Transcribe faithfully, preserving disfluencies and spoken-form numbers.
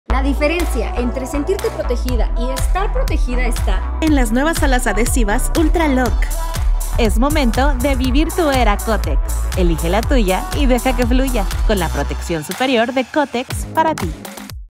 La diferencia entre sentirte protegida y estar protegida está en las nuevas alas adhesivas Ultralock. Es momento de vivir tu era Kotex. Elige la tuya y deja que fluya con la protección superior de Kotex para ti.